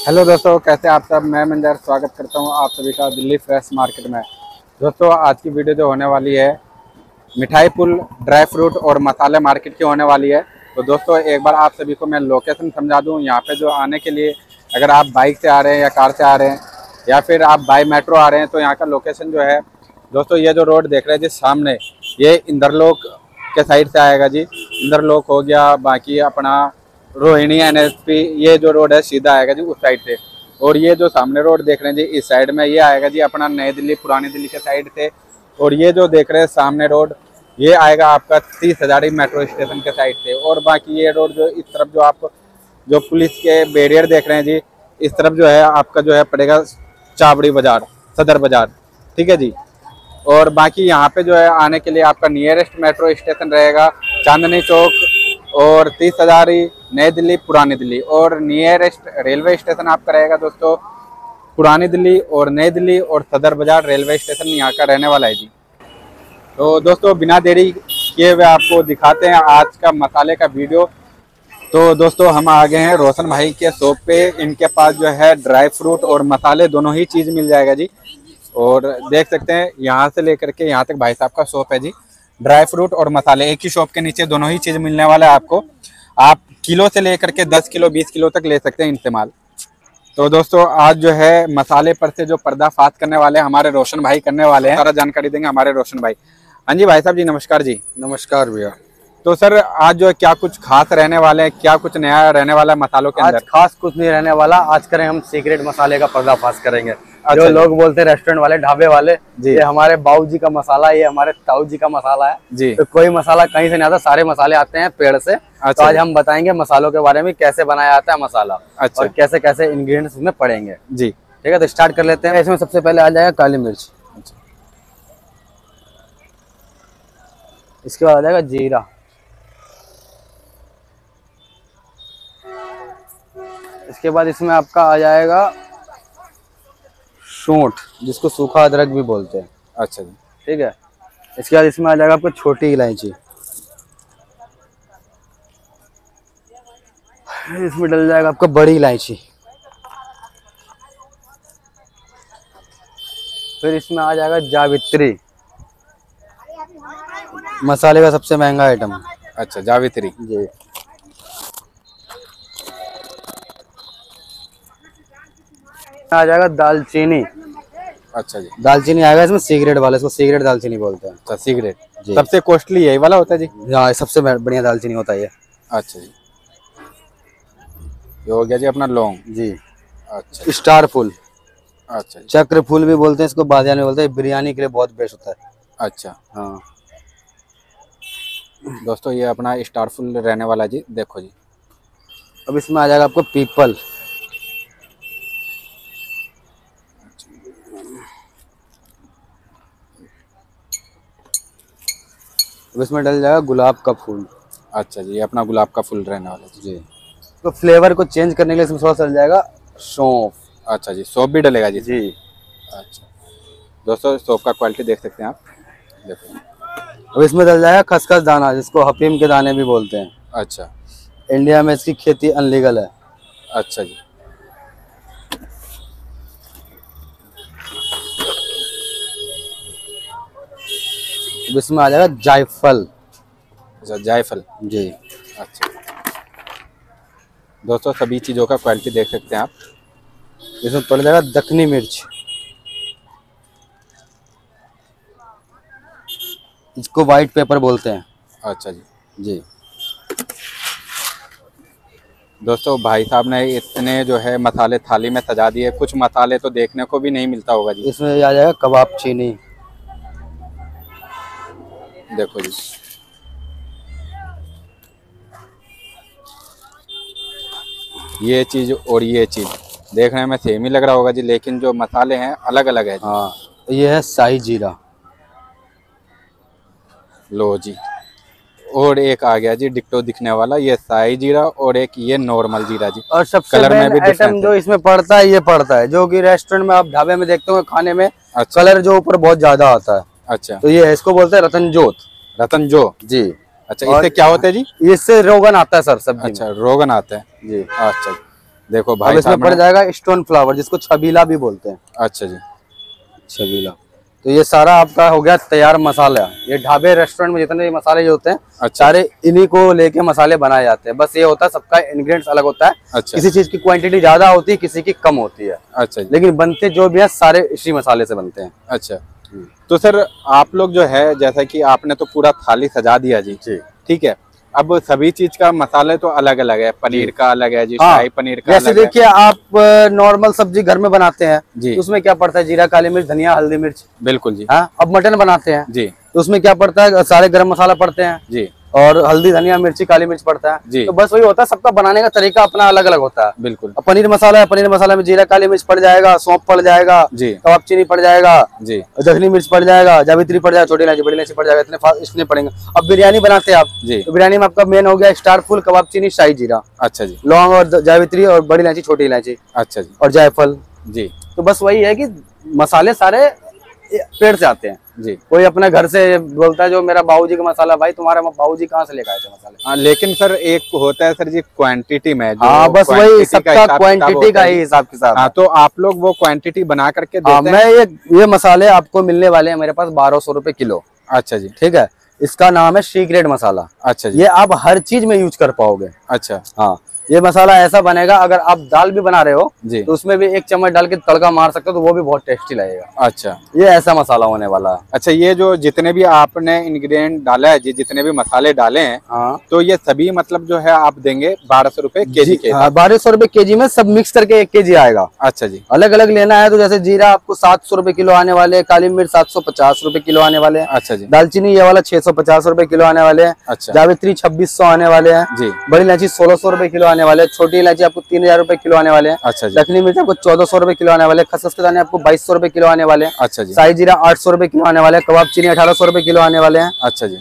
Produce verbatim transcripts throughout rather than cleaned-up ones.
Hello दोस्तों, कैसे आप सब। मैं मंजर स्वागत करता हूं आप सभी का दिल्ली फ्रेश मार्केट में। दोस्तों, आज की वीडियो जो होने वाली है मिठाई पुल, ड्राई फ्रूट और मसाले मार्केट की होने वाली है। तो दोस्तों, एक बार आप सभी को मैं लोकेशन समझा दूं। यहाँ पे जो आने के लिए अगर आप बाइक से आ रहे हैं या कार से आ रहे हैं या फिर आप बाई मेट्रो आ रहे हैं तो यहाँ का लोकेशन जो है दोस्तों, ये जो रोड देख रहे हैं जी सामने, ये इंद्रलोक के साइड से आएगा जी। इंद्रलोक हो गया, बाकी अपना रोहिणी एन एस पी, ये जो रोड है सीधा आएगा जी उस साइड से। और ये जो सामने रोड देख रहे हैं जी इस साइड में, ये आएगा जी अपना नई दिल्ली पुरानी दिल्ली के साइड से। और ये जो देख रहे हैं सामने रोड, ये आएगा आपका तीस हजारी मेट्रो स्टेशन के साइड से। और बाकी ये रोड जो इस तरफ जो आप जो पुलिस के बैरियर देख रहे हैं जी, इस तरफ जो है आपका जो है पड़ेगा चावड़ी बाजार, सदर बाजार, ठीक है जी। और बाकी यहाँ पे जो है आने के लिए आपका नियरेस्ट मेट्रो स्टेशन रहेगा चांदनी चौक और तीस हजारी, नई दिल्ली, पुरानी दिल्ली। और नियरेस्ट रेलवे स्टेशन आपका रहेगा दोस्तों पुरानी दिल्ली और नई दिल्ली और सदर बाजार रेलवे स्टेशन यहाँ का रहने वाला है जी। तो दोस्तों, बिना देरी किए हुए आपको दिखाते हैं आज का मसाले का वीडियो। तो दोस्तों, हम आ गए हैं रोशन भाई के शॉप पे। इनके पास जो है ड्राई फ्रूट और मसाले दोनों ही चीज़ मिल जाएगा जी। और देख सकते हैं यहाँ से लेकर के यहाँ तक भाई साहब का शॉप है जी। ड्राई फ्रूट और मसाले एक ही शॉप के नीचे दोनों ही चीज़ मिलने वाला है आपको। आप किलो से लेकर के दस किलो बीस किलो तक ले सकते हैं इनसे माल। तो दोस्तों, आज जो है मसाले पर से जो पर्दाफाश करने वाले हमारे रोशन भाई करने वाले हैं, सारा जानकारी देंगे हमारे रोशन भाई। हाँ जी भाई साहब जी, नमस्कार जी। नमस्कार भैया। तो सर, आज जो है क्या कुछ खास रहने वाले हैं, क्या कुछ नया रहने वाला है मसालों के अंदर? आज खास कुछ नहीं रहने वाला। आज करें हम सीक्रेट मसाले का पर्दाफाश करेंगे। अच्छा, जो लोग बोलते हैं रेस्टोरेंट वाले, ढाबे वाले, जी, ये हमारे बाबू जी का मसाला, ये हमारे ताऊ जी का मसाला है जी। तो कोई मसाला कहीं से नहीं आता, सारे मसाले आते हैं पेड़ से। अच्छा, तो आज हम बताएंगे मसालों के बारे में, कैसे बनाया जाता है मसाला। अच्छा। और कैसे कैसे इंग्रेडिएंट्स इसमें पड़ेंगे जी, ठीक है। तो स्टार्ट कर लेते हैं। इसमें सबसे पहले आ जाएगा काली मिर्च। अच्छा। इसके बाद आ जाएगा जीरा। इसके बाद इसमें आपका आ जाएगा सूंठ, जिसको सूखा अदरक भी बोलते हैं। अच्छा जी, ठीक है। इसके बाद इसमें आ जाएगा आपको छोटी इलायची। इसमें डल जाएगा आपको बड़ी इलायची। फिर इसमें आ जाएगा जावित्री, मसाले का सबसे महंगा आइटम। अच्छा, जावित्री जी। आ जाएगा दालचीनी। अच्छा जी, दालचीनी आएगा इसमें सीक्रेट वाला, इसको सीक्रेट दालचीनी बोलते हैं। अच्छा, सीक्रेट जी। सबसे कॉस्टली यही वाला होता है जी। हाँ, सबसे बढ़िया दालचीनी होता है ये। अच्छा जी, ये हो गया जी अपना लौंग जी। अच्छा, स्टार फूल, अच्छा जी, चक्र फूल भी बोलते हैं इसको, बादियानी बोलते हैं। बिरयानी के लिए बहुत बेस्ट होता है। अच्छा। हाँ दोस्तों, ये अपना स्टार फुल रहने वाला जी, देखो जी। अब इसमें आ जाएगा आपको पीपल। अब इसमें डल जाएगा गुलाब का फूल। अच्छा जी, ये अपना गुलाब का फूल रहने वाला जी। जी। तो फ्लेवर को चेंज करने के लिए इसमें थोड़ा सा डल जाएगा सौंफ। अच्छा जी, सौंफ भी डलेगा जी। जी। अच्छा दोस्तों, सौंफ का क्वालिटी देख सकते हैं आप, देखो। अब इसमें डल जाएगा खसखस दाना, जिसको हफीम के दाने भी बोलते हैं। अच्छा, इंडिया में इसकी खेती अनलीगल है। अच्छा जी। अब इसमें आ जाएगा जायफल। अच्छा, जायफल जी। अच्छा दोस्तों, सभी चीज़ों का क्वालिटी देख सकते हैं आप। इसमें पड़ जाएगा दखनी मिर्च, इसको व्हाइट पेपर बोलते हैं। अच्छा जी, जी। दोस्तों, भाई साहब ने इतने जो है मसाले थाली में सजा दिए, कुछ मसाले तो देखने को भी नहीं मिलता होगा जी। इसमें आ जाएगा कबाब चीनी। देखो जी, ये चीज़ और ये चीज़ देखने में सेम ही लग रहा होगा जी, लेकिन जो मसाले हैं अलग अलग है जी। हाँ, ये है शाही जीरा। लो जी, और एक आ गया जी डिक्टो दिखने वाला, ये शाही जीरा, और एक ये नॉर्मल जीरा जी। और सबसे कलर में भी आइटम जो इसमें पड़ता है, ये पड़ता है जो कि रेस्टोरेंट में आप ढाबे में देखते हो खाने में। अच्छा, कलर जो ऊपर बहुत ज्यादा आता है। अच्छा, तो ये है, इसको बोलते हैं रतन जोत। रतन जो जी। अच्छा, इससे क्या होता है जी? इससे रोगन आता है सर सब्जी। अच्छा, रोगन आता है जी। अच्छा। देखो अब भाई इसमें पड़ जाएगा स्टोन फ्लावर, जिसको छबीला भी बोलते हैं। अच्छा जी, छबीला। तो ये सारा आपका हो गया तैयार मसाला। ये ढाबे रेस्टोरेंट में जितने भी मसाले जो होते हैं, अच्छा, सारे इन्हीं को लेके मसाले बनाए जाते हैं। बस ये होता है सबका इंग्रेडिएंट्स अलग होता है। अच्छा, किसी चीज की क्वांटिटी ज्यादा होती है, किसी की कम होती है। अच्छा जी, लेकिन बनते जो भी है सारे इसी मसाले से बनते हैं। अच्छा। तो सर आप लोग जो है, जैसा कि आपने तो पूरा थाली सजा दिया जी, जी ठीक है। अब सभी चीज का मसाले तो अलग अलग है, पनीर का अलग है जी, हाँ, शाही पनीर का जैसे अलग है। देखिए आप नॉर्मल सब्जी घर में बनाते हैं जी, तो उसमें क्या पड़ता है, जीरा, काली मिर्च, धनिया, हल्दी, मिर्च। बिल्कुल जी। हाँ, अब मटन बनाते हैं जी तो उसमें क्या पड़ता है, सारे गरम मसाला पड़ते हैं जी और हल्दी, धनिया, मिर्ची, काली मिर्च पड़ता है। जी, तो बस वही होता है, सबका बनाने का तरीका अपना अलग अलग होता है। बिल्कुल अब पनीर मसाला है, पनीर मसाला में जीरा, काली मिर्च पड़ जाएगा, सौंफ पड़ जाएगा, जी कबाब चीनी पड़ जाएगा, जी दखनी मिर्च पड़ जाएगा, जावित्री पड़ जाएगा, छोटी इलायची, बड़ी इलायची पड़ जाएगा। इतने फा- इसने पड़ेंगे। अब बिरयानी बनाते हैं आप, जी, तो बिरयानी में आपका मेन हो गया स्टार फुल, कबाब चीनी, शाही जीरा, अच्छा जी, लौंग और जावित्री और बड़ी इलायची, छोटी इलायची अच्छा जी, और जायफल। जी तो बस वही है कि मसाले सारे पेड़ से आते हैं। जी। कोई अपने घर से बोलता है जो मेरा बाबूजी का मसाला, भाई तुम्हारे बाबूजी कहाँ से लेकर आए थे मसाले? हाँ, लेकिन सर एक होता है सर जी क्वांटिटी में, जो हाँ, बस वही quantity का सबका हिसाब किताब क्वांटिटी होता का है ही जी। हिसाब किताब। हाँ, तो आप लोग वो क्वांटिटी बना करके हाँ, देते मैं हैं? ये ये मसाले आपको मिलने वाले हैं मेरे पास बारह सौ रुपए किलो। अच्छा जी, ठीक है, इसका नाम है सी ग्रेड मसाला। अच्छा जी, ये आप हर चीज में यूज कर पाओगे। अच्छा हाँ, ये मसाला ऐसा बनेगा, अगर आप दाल भी बना रहे हो जी, तो उसमें भी एक चम्मच डाल के तड़का मार सकते हो, तो वो भी बहुत टेस्टी लगेगा। अच्छा ये ऐसा मसाला होने वाला है। अच्छा। ये जो जितने भी आपने इंग्रेडिएंट डाला है जी, जितने भी मसाले डाले हैं, हाँ, तो ये सभी मतलब जो है आप देंगे बारह सौ रुपए के जी के? हाँ, बारह सौ रुपए के जी में सब मिक्स करके एक के जी आएगा। अच्छा जी, अलग अलग लेना है तो जैसे जीरा आपको सात सौ रुपए किलो आने वाले हैं, काली मिर्च सात सौ पचास रुपए किलो आने वाले हैं, अच्छा जी, दालचीनी ये वाला छह सौ पचास रुपए किलो आने वाले हैं, अच्छा जावित्री छब्बीस सौ आने वाले हैं, जी, बड़ी इलायची सोलह सौ रुपए किलो आने वाले हैं, छोटी इलायची आपको तीन हजार रुपए किलो आने वाले हैं, अच्छा जी, दखनी मिर्च आपको चौदह सौ रुपए किलो आने वाले हैं, खसखस के दाने आपको बाईस सौ रुपए किलो आने वाले हैं, अच्छा जी, शाही जीरा आठ सौ रुपए किलो आने वाले हैं, कबाब चीनी अठारह सौ रुपए किलो आने वाले हैं। अच्छा जी,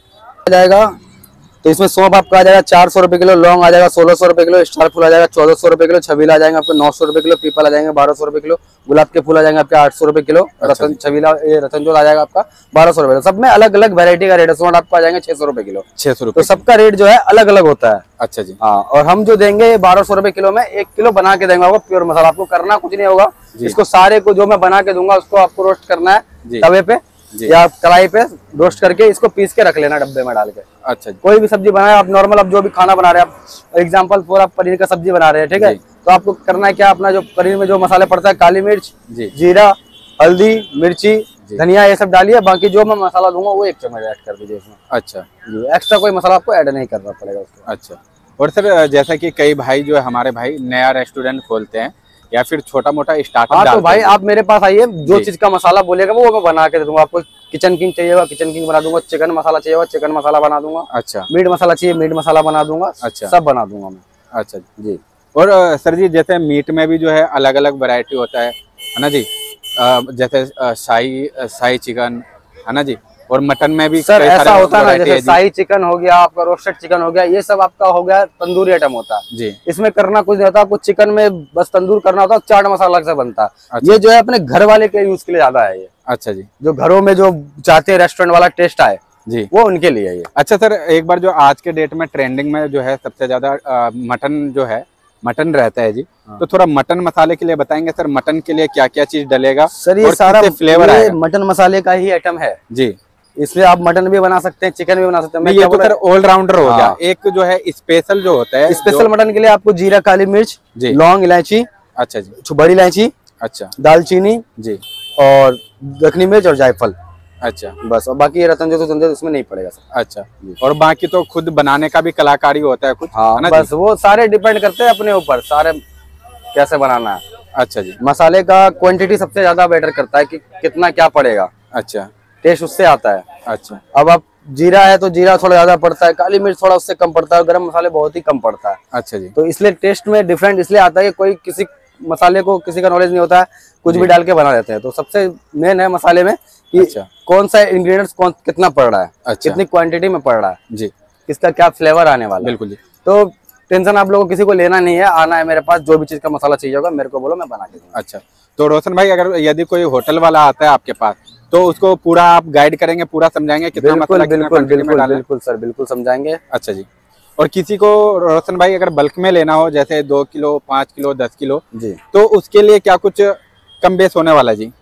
आ जाएगा तो इसमें सौंफ आपका आ जाएगा चार सौ रुपए किलो, लौंग आ जाएगा सोलह सौ रुपए किलो, स्टार फूल आ जाएगा चौदह सौ रुपए किलो, छबीला आ जाएंगे आपको नौ सौ रुपए किलो, पीपल आ जाएंगे बारह सौ रुपए किलो, गुलाब के फूल आ जाएंगे आपके आठ सौ रुपए किलो, अच्छा रतन छबीला ये रतन जोत आ जाएगा आपका बारह सौ रुपए। सब में अलग अलग वैरायटी का रेट है। सौंठ आपको आ जाएंगे छह सौ रुपए किलो, छह सौ तो रुपए सबका रेट जो है अलग अलग होता है। अच्छा जी, हाँ, और हम जो देंगे बारह सौ रुपए किलो में एक किलो बना के देंगे आपको प्योर मसाला। आपको करना कुछ नहीं होगा, इसको सारे को जो मैं बना के दूंगा उसको आपको रोस्ट करना है तवे पे या कढ़ाई पे, रोस्ट करके इसको पीस के रख लेना डब्बे में डाल के। अच्छा जी, कोई भी सब्जी बनाए आप, नॉर्मल आप जो भी खाना बना रहे हैं, आप एग्जांपल फॉर आप पनीर का सब्जी बना रहे हैं, ठीक है, तो आपको करना है क्या, अपना जो पनीर में जो मसाले पड़ता है, काली मिर्च, जीरा, हल्दी, मिर्ची, धनिया, ये सब डालिए। बाकी जो मैं मसाला दूंगा वो एक चम्मच ऐड कर दीजिए इसमें। अच्छा, एक्स्ट्रा कोई मसाला आपको ऐड नहीं करना पड़ेगा उसको। अच्छा। और सर जैसा कि कई भाई जो है हमारे भाई नया रेस्टोरेंट खोलते हैं या फिर छोटा मोटा स्टार्टअप, हाँ, तो भाई हैं। आप मेरे पास आइए, जो चीज का मसाला बोलेगा वो मैं बना के दे दूंगा आपको। किचन किंग चाहिएगा किचन किंग बना दूंगा, चिकन मसाला चाहिएगा चिकन मसाला बना दूंगा, अच्छा, मीट मसाला चाहिए मीट मसाला बना दूंगा, अच्छा, सब बना दूंगा मैं। अच्छा जी। और अ, सर जी जैसे मीट में भी जो है अलग अलग वैरायटी होता है है ना जी, अ, जैसे अ, शाही अ, शाही चिकन है ना जी, और मटन में भी सर कई ऐसा सारे होता है ना, वैरायटी जैसे है जी। शाही चिकन हो गया आपका, रोस्टेड चिकन हो गया, ये सब आपका हो गया तंदूरी आइटम होता है जी, इसमें करना कुछ नहीं होता आपको। चिकन में बस तंदूर करना होता है, चाट मसाला अलग से बनता है। अच्छा। ये जो है अपने घर वाले के यूज के लिए ज्यादा है। ये अच्छा जी, जो घरों में जो चाहते हैं रेस्टोरेंट वाला टेस्ट आए जी, वो उनके लिए है ये। अच्छा सर, एक बार जो आज के डेट में ट्रेंडिंग में जो है सबसे ज्यादा अ, मटन जो है मटन रहता है जी, हाँ। तो थोड़ा मटन मसाले के लिए बताएंगे सर, मटन के लिए क्या क्या चीज डलेगा सर? ये और सारा फ्लेवर ये आएगा? मटन मसाले का ही आइटम है जी, इसमें आप मटन भी बना सकते हैं, चिकन भी बना सकते हैं। मैं ये क्या तो बोला, सर ऑलराउंडर हो गया। हाँ। एक जो है स्पेशल जो होता है, स्पेशल मटन के लिए आपको जीरा, काली मिर्च, जी, लौंग, इलायची, अच्छा जी, बड़ी इलायची, अच्छा दालचीनी जी, और दखनी मिर्च और जायफल, अच्छा, बस। और बाकी रतन जो तो उसमें नहीं पड़ेगा सर। अच्छा। और बाकी तो खुद बनाने का भी कलाकारी होता है कुछ, हाँ, है ना बस वो सारे डिपेंड करते हैं अपने ऊपर, सारे कैसे बनाना है। अच्छा जी, मसाले का क्वांटिटी सबसे ज्यादा बेटर करता है कि कितना क्या पड़ेगा, अच्छा, टेस्ट उससे आता है। अच्छा, अब आप जीरा है तो जीरा थोड़ा ज्यादा पड़ता है, काली मिर्च थोड़ा उससे कम पड़ता है, गरम मसाले बहुत ही कम पड़ता है। अच्छा जी, तो इसलिए टेस्ट में डिफरेंट इसलिए आता है कि कोई किसी मसाले को किसी का नॉलेज नहीं होता है, कुछ भी डाल के बना देते हैं। तो सबसे मेन है मसाले में कि अच्छा, कौन सा इंग्रेडिएंट्स कौन कितना पड़ रहा है, अच्छा, कितनी क्वांटिटी में पड़ रहा है, जी, किसका क्या फ्लेवर आने वाला है। बिल्कुल जी। तो टेंशन आप लोगों को किसी को लेना नहीं है, आना है मेरे पास, जो भी चीज का मसाला चाहिए होगा मेरे को बोलो, मैं बना के दूंगा। अच्छा, तो रोशन भाई अगर यदि कोई होटल वाला आता है आपके पास तो उसको पूरा आप गाइड करेंगे, पूरा समझाएंगे कितना बिल्कुल मसाला कितना बिल्कुल क्वांटिटी में बिल्कुल डालना है? बिल्कुल सर, बिल्कुल समझाएंगे। अच्छा जी। और किसी को रोशन भाई अगर बल्क में लेना हो, जैसे दो किलो पाँच किलो दस किलो जी, तो उसके लिए क्या कुछ कम बेस होने वाला जी?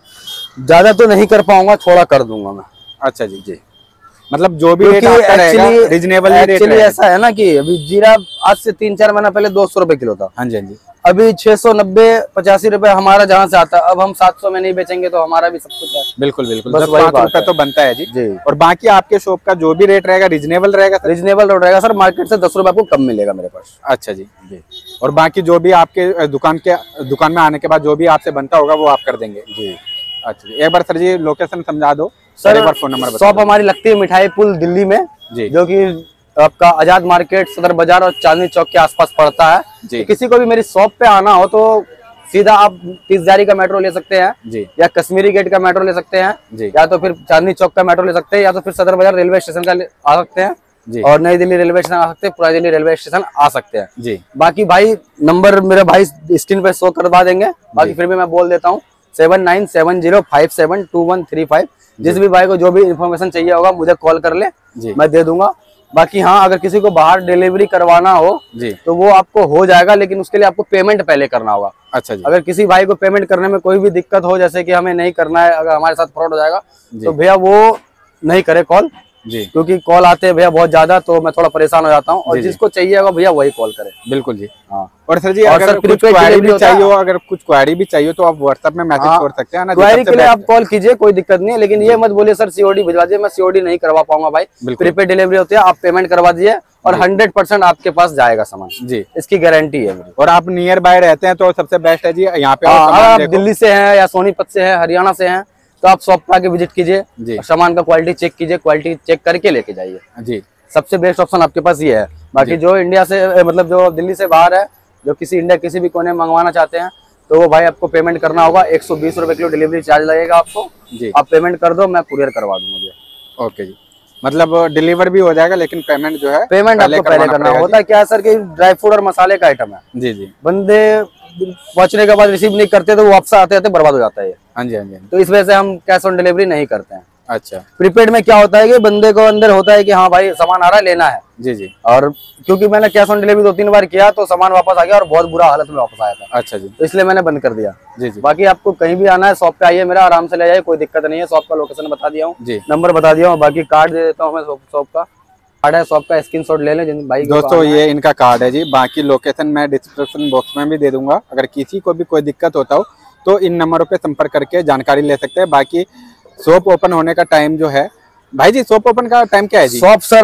ज्यादा तो नहीं कर पाऊंगा, थोड़ा कर दूंगा मैं। अच्छा जी जी, मतलब जो भी रेट आपका रहेगा रीजनेबल रेट एक्चुअली ऐसा है ना कि अभी जीरा आज से तीन चार महीना पहले दो सौ रुपए किलो था। हाँ जी हाँ जी। अभी छह सौ नब्बे पचासी रुपए हमारा जहाँ से आता है, अब हम सात सौ में नहीं बेचेंगे तो हमारा भी सब कुछ है। बिल्कुल बिल्कुल, बस दस वही पाँच बात रुपए है। तो बनता है जी जी। और बाकी आपके शॉप का जो भी रेट रहेगा रीजनेबल रहेगा सर? रीजनेबल रेट रहेगा सर, मार्केट से दस रुपए आपको कम मिलेगा मेरे पास। अच्छा जी जी। और बाकी जो भी आपके दुकान के दुकान में आने के बाद जो भी आपसे बनता होगा वो आप कर देंगे जी? अच्छा जी, एक बार सर जी लोकेशन समझा दो सर, एक बार फोन नंबर। शॉप हमारी लगती है मिठाई पुल दिल्ली में जी, जो कि आपका आजाद मार्केट, सदर बाजार और चांदनी चौक के आसपास पड़ता है जी। तो किसी को भी मेरी शॉप पे आना हो तो सीधा आप तीसजारी का मेट्रो ले सकते हैं जी, या कश्मीरी गेट का मेट्रो ले सकते हैं जी, या तो फिर चांदनी चौक का मेट्रो ले सकते हैं, या तो फिर सदर बाजार रेलवे स्टेशन का आ सकते हैं जी, और नई दिल्ली रेलवे स्टेशन आ सकते हैं, पुरानी दिल्ली रेलवे स्टेशन आ सकते हैं जी। बाकी भाई नंबर मेरे भाई स्क्रीन पे शो करवा देंगे, बाकी फिर भी मैं बोल देता हूँ seven nine seven zero five seven two one three five. जिस भी भाई को जो भी इन्फॉर्मेशन चाहिए होगा मुझे कॉल कर ले, मैं दे दूंगा। बाकी हाँ, अगर किसी को बाहर डिलीवरी करवाना हो जी, तो वो आपको हो जाएगा, लेकिन उसके लिए आपको पेमेंट पहले करना होगा। अच्छा जी। अगर किसी भाई को पेमेंट करने में कोई भी दिक्कत हो, जैसे कि हमें नहीं करना है, अगर हमारे साथ फ्रॉड हो जाएगा तो भैया वो नहीं करे कॉल जी, क्योंकि कॉल आते हैं भैया बहुत ज्यादा, तो मैं थोड़ा परेशान हो जाता हूँ। और जिसको चाहिए होगा भैया वही कॉल करे। बिल्कुल जी हाँ। और सर जी अगर कुछ क्वेरी भी चाहिए हो, अगर कुछ क्वेरी भी चाहिए तो आप व्हाट्सएप में मैसेज छोड़ सकते हैं ना, क्वेरी के लिए आप कॉल कीजिए, कोई दिक्कत नहीं है। लेकिन ये मत बोलिए सर सीओडी भिजवा दीजिए, मैं सीओडी नहीं करवा पाऊंगा भाई, प्रीपेड डिलीवरी होती है, आप पेमेंट करवा दीजिए और हंड्रेड परसेंट आपके पास जाएगा सामान जी, इसकी गारंटी है मेरी। और आप नियर बाय रहते हैं तो सबसे बेस्ट है जी यहाँ पे। आप दिल्ली से हैं या सोनीपत से हैं, हरियाणा से हैं, तो आप शॉप पे आके विजिट कीजिए, सामान का क्वालिटी चेक कीजिए, क्वालिटी चेक करके लेके जाइए जी। सबसे बेस्ट ऑप्शन आपके पास ये है। बाकी जो इंडिया से मतलब जो दिल्ली से बाहर है, जो किसी इंडिया किसी भी कोने में मंगवाना चाहते हैं, तो वो भाई आपको पेमेंट करना होगा। एक सौ बीस रुपए किलो डिलीवरी चार्ज लगेगा आपको जी, आप पेमेंट कर दो, मैं कुरियर करवा दूंगा जी। ओके जी, मतलब डिलीवर भी हो जाएगा लेकिन पेमेंट जो है पेमेंट आपको पहले करना होता है। क्या है सर कि ड्राई फ्रूट और मसाले का आइटम है जी जी, बंदे पहुंचने के बाद रिसीव नहीं करते तो वो वापस आते आते बर्बाद हो जाता है। हाँ जी हाँ जी। तो इस वजह से हम कैश ऑन डिलीवरी नहीं करते हैं। अच्छा, प्रीपेड में क्या होता है कि बंदे को अंदर होता है कि हाँ भाई सामान आ रहा है, लेना है जी जी, और क्योंकि मैंने कैश ऑन डिलीवरी दो तीन बार किया तो सामान वापस आ गया और बहुत बुरा हालत में वापस आया था। अच्छा जी, तो इसलिए मैंने बंद कर दिया जी जी। बाकी आपको कहीं भी आना है शॉप पे आइए, मेरा आराम से ले जाइए, कोई दिक्कत नहीं है। शॉप का लोकेशन बता दिया हूँ जी, नंबर बता दिया हूँ, बाकी कार्ड दे देता हूँ मैं, शॉप का कार्ड है, शॉप का स्क्रीनशॉट ले लें भाई। दोस्तों ये इनका कार्ड है जी, बाकी लोकेशन मैं डिस्क्रिप्शन बॉक्स में भी दे दूंगा। अगर किसी को भी कोई दिक्कत होता हो तो इन नंबरों पे संपर्क करके जानकारी ले सकते हैं। बाकी शॉप ओपन होने का टाइम जो है भाई जी, शॉप ओपन का टाइम क्या है जी? शॉप सर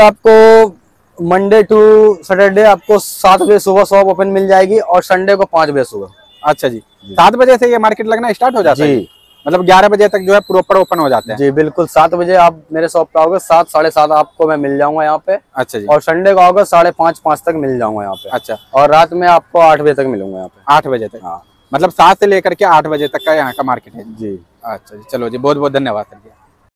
आपको मंडे टू सैटरडे आपको सात बजे सुबह शॉप ओपन मिल जाएगी और संडे को पाँच बजे सुबह। अच्छा जी, सात बजे से ये मार्केट लगना स्टार्ट हो जाता है जी, मतलब ग्यारह बजे तक जो है प्रॉपर ओपन हो जाते हैं जी। बिल्कुल, सात बजे आप मेरे शॉप पे आओगे, सात साढ़े सात आपको मैं मिल जाऊंगा यहाँ पे। अच्छा जी, और संडे को आओगे साढ़े पाँच पाँच तक मिल जाऊंगा यहाँ पे। अच्छा, और रात में आपको आठ बजे तक मिलूंगा यहाँ पे। आठ बजे तक हाँ, मतलब सात से लेकर के आठ बजे तक का यहाँ का मार्केट है जी। अच्छा जी, चलो जी, बहुत बहुत धन्यवाद सर जी।